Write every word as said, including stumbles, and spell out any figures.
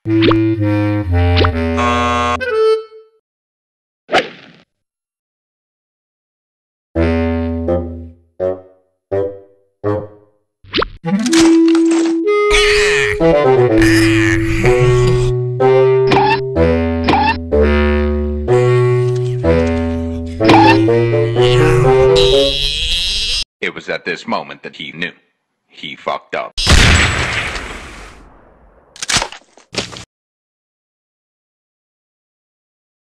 It was at this moment that he knew. He fucked up.